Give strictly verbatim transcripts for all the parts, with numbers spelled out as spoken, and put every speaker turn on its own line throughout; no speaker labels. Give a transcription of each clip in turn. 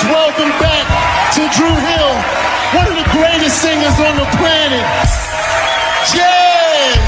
Let's welcome back to Dru Hill, one of the greatest singers on the planet, Jazz!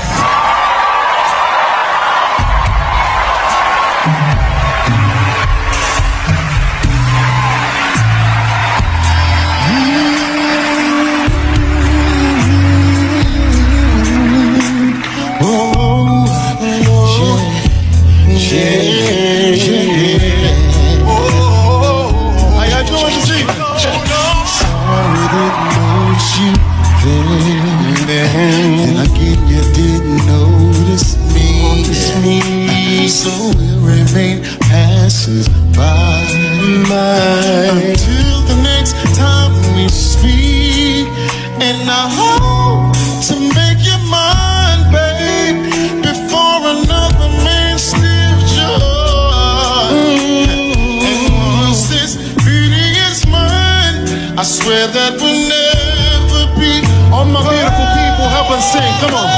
And again, you didn't notice me, so we'll remain passers-by until the next time we speak. And I hope to make you mine, babe, before another man steals yours. And once this beauty is mine, I swear that we'll never be.
All my beautiful people, help us sing. Come on.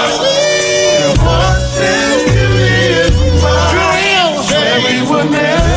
Never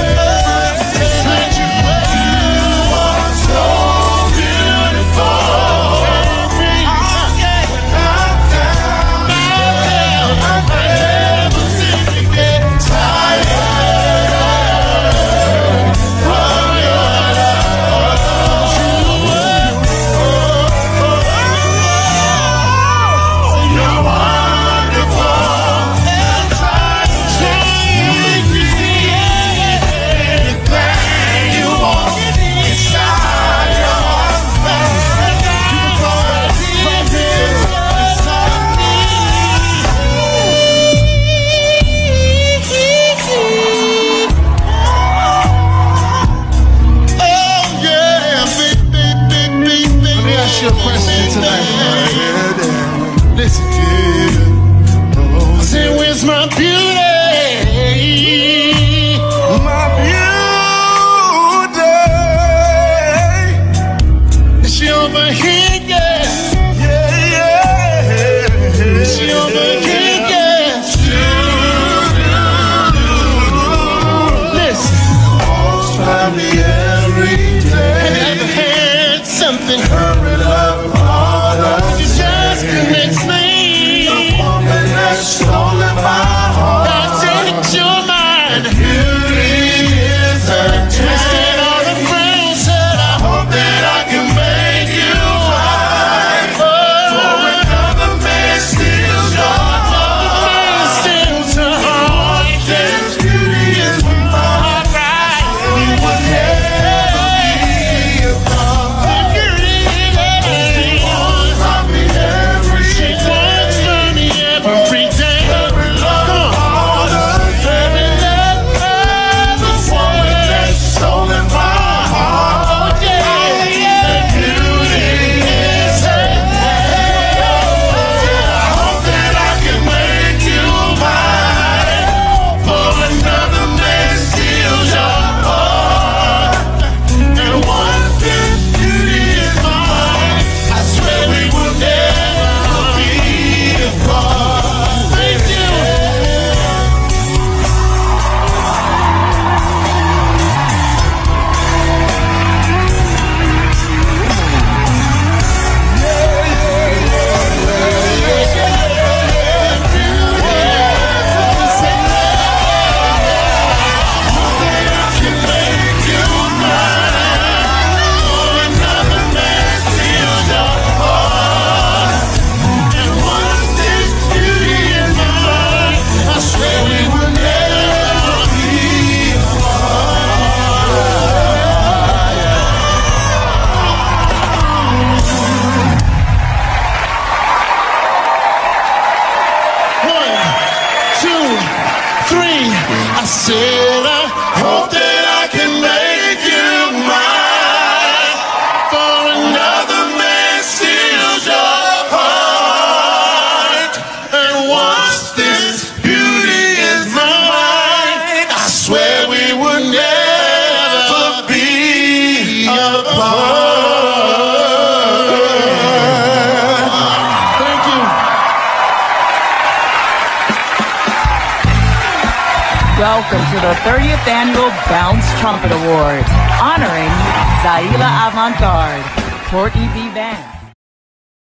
Welcome to the thirtieth Annual Bounce Trumpet Awards, honoring Zaila Avant-Garde, Courtney B. Vance.